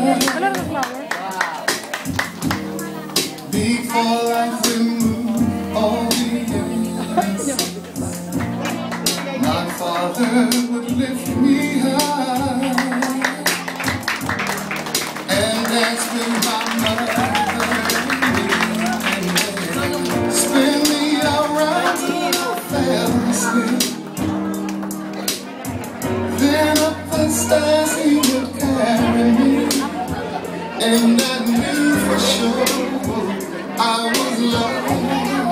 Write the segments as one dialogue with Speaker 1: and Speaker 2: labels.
Speaker 1: Before life removed all the ends, my Father would lift me high and dance with my mother and spin me around till I fell asleep. Then up the stairs he would carry me, and I knew for sure I was loved.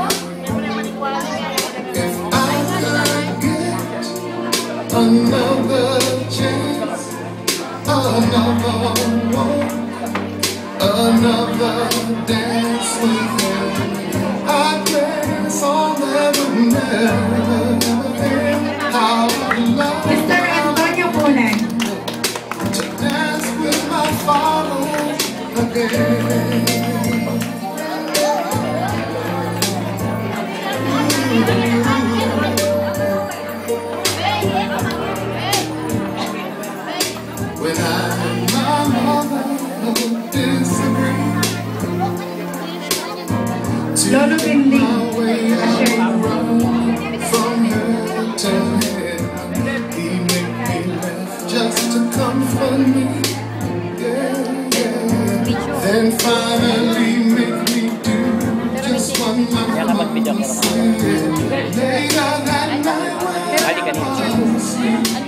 Speaker 1: If I could get another chance, another walk, another dance with him, I'd play a song that would never end. How I love
Speaker 2: Mr. Antonio Punan.
Speaker 1: to dance with my Father again. When I and my mother disagree,
Speaker 2: Lolo
Speaker 1: to
Speaker 2: Bindi.
Speaker 1: my way I run from head to head. He made me laugh just to comfort me, yeah, yeah. Then finally make me do just what my mom said. Later that night when I was asleep,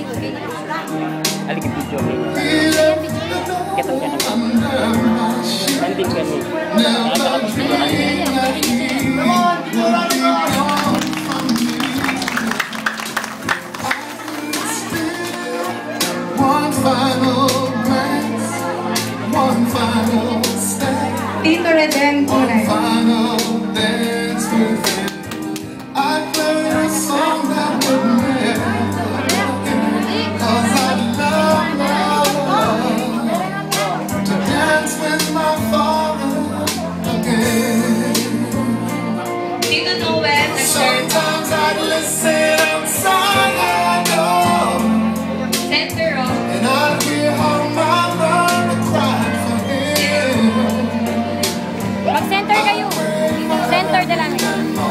Speaker 1: one final glance, one final step,
Speaker 2: Tito Reden
Speaker 1: one
Speaker 2: Punan.
Speaker 1: final dance with him. I played a song that would never end, 'cause I love to dance with my Father again.
Speaker 2: Tito Noel.
Speaker 1: Sometimes I listen outside my door,
Speaker 2: Center of
Speaker 1: and I hear how my mother cried for him.
Speaker 3: Mag-center kayo. Center na lang.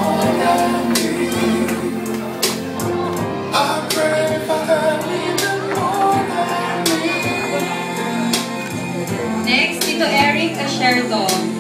Speaker 1: I pray for her even more than me.
Speaker 2: Next, Tito Eric Asherdo.